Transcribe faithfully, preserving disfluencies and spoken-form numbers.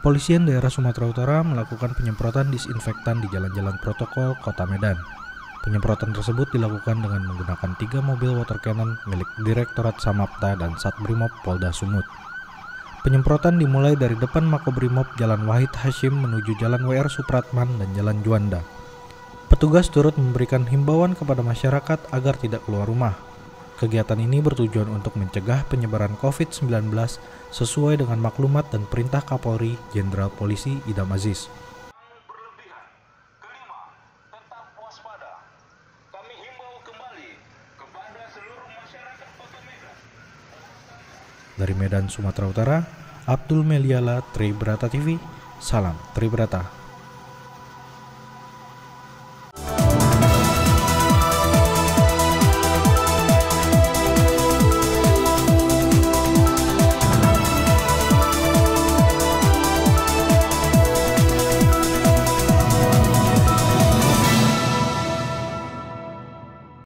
Kepolisian daerah Sumatera Utara melakukan penyemprotan disinfektan di jalan-jalan protokol Kota Medan. Penyemprotan tersebut dilakukan dengan menggunakan tiga mobil water cannon milik Direktorat Samapta dan Satbrimob Polda Sumut. Penyemprotan dimulai dari depan Makobrimob Jalan Wahid Hasyim menuju Jalan W R Supratman dan Jalan Juanda. Petugas turut memberikan himbauan kepada masyarakat agar tidak keluar rumah. Kegiatan ini bertujuan untuk mencegah penyebaran covid sembilan belas sesuai dengan maklumat dan perintah Kapolri Jenderal Polisi Idam Aziz. Berlebihan. Kelima, tetap waspada. Kami himbau kembali kepada seluruh masyarakat Kota Medan. Dari Medan, Sumatera Utara, Abdul Meliala, Tribrata T V. Salam Tribrata.